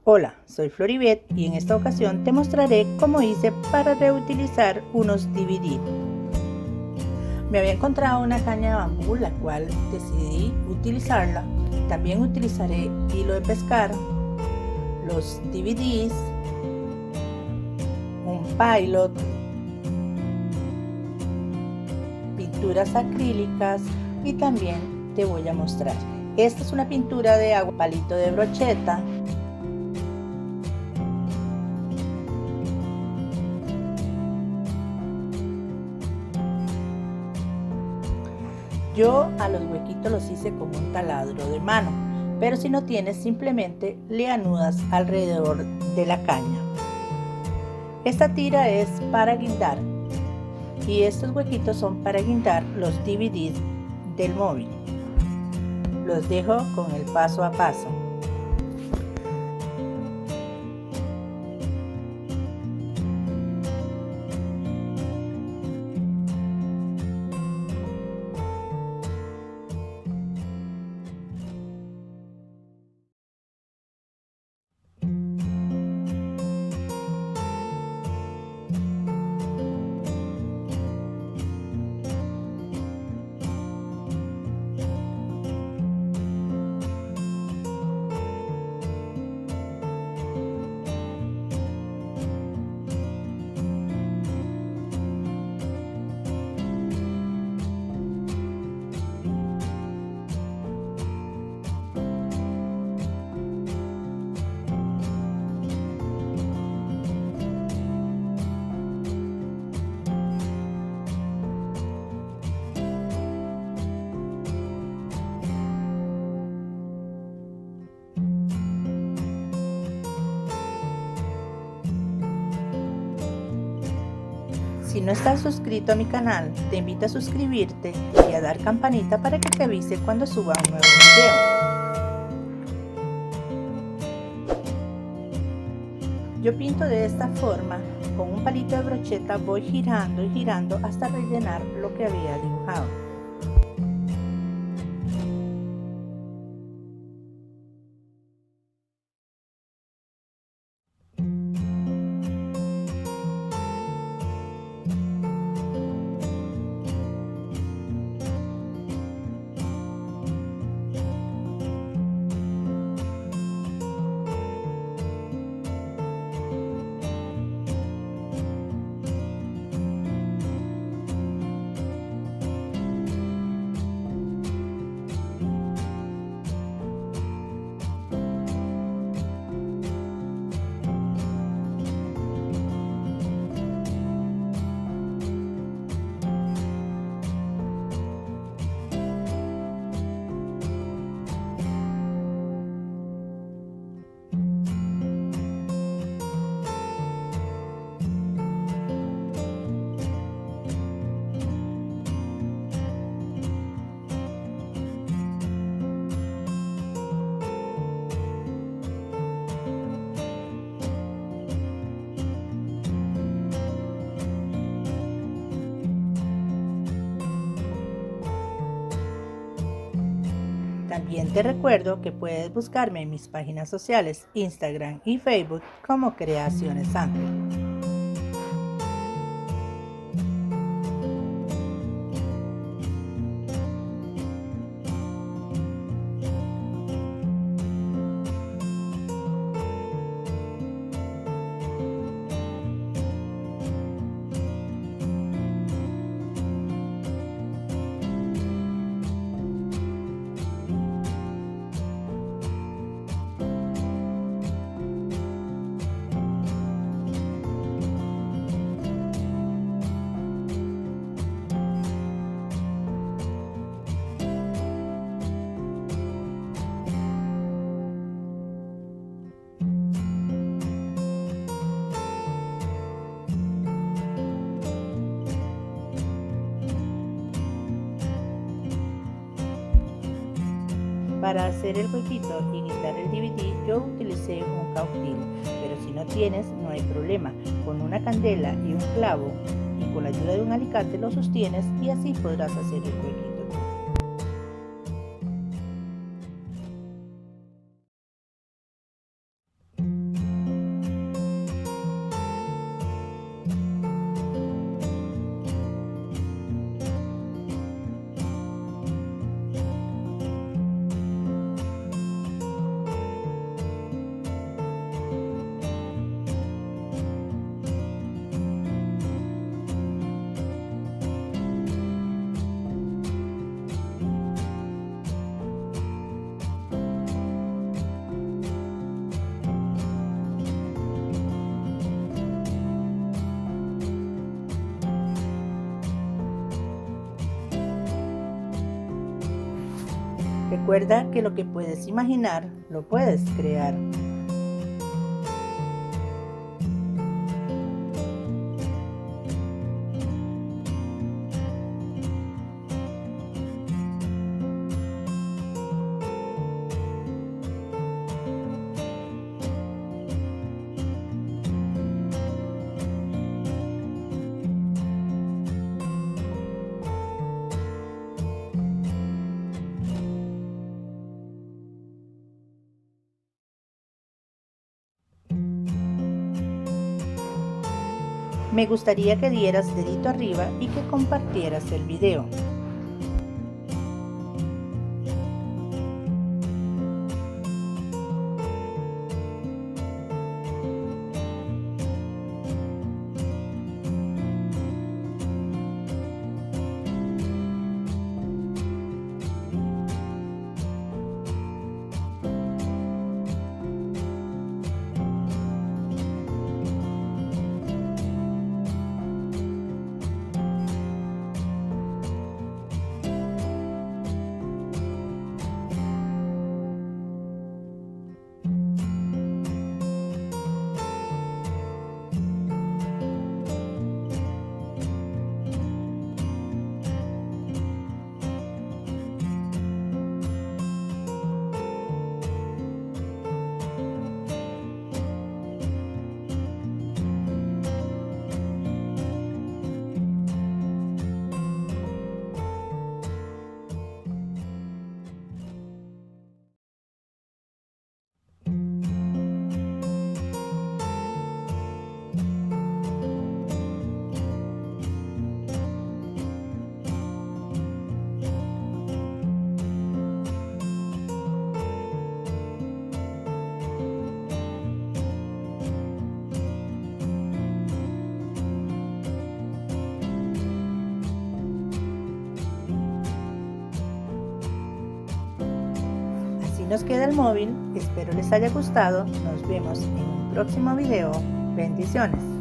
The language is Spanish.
Hola, soy Floribet y en esta ocasión te mostraré cómo hice para reutilizar unos DVD. Me había encontrado una caña de bambú, la cual decidí utilizarla. También utilizaré hilo de pescar, los DVDs, un pilot, pinturas acrílicas y también te voy a mostrar. Esta es una pintura de agua, palito de brocheta. Yo a los huequitos los hice con un taladro de mano, pero si no tienes, simplemente le anudas alrededor de la caña. Esta tira es para guindar y estos huequitos son para guindar los DVDs del móvil. Los dejo con el paso a paso. Si no estás suscrito a mi canal, te invito a suscribirte y a dar campanita para que te avise cuando suba un nuevo video. Yo pinto de esta forma, con un palito de brocheta voy girando y girando hasta rellenar lo que había dibujado. También te recuerdo que puedes buscarme en mis páginas sociales, Instagram y Facebook como Creaciones Ángel. Para hacer el huequito y guindar el DVD yo utilicé un cautil, pero si no tienes no hay problema, con una candela y un clavo y con la ayuda de un alicate lo sostienes y así podrás hacer el huequito. Recuerda que lo que puedes imaginar, lo puedes crear. Me gustaría que dieras dedito arriba y que compartieras el video. Nos queda el móvil, espero les haya gustado, nos vemos en un próximo video, bendiciones.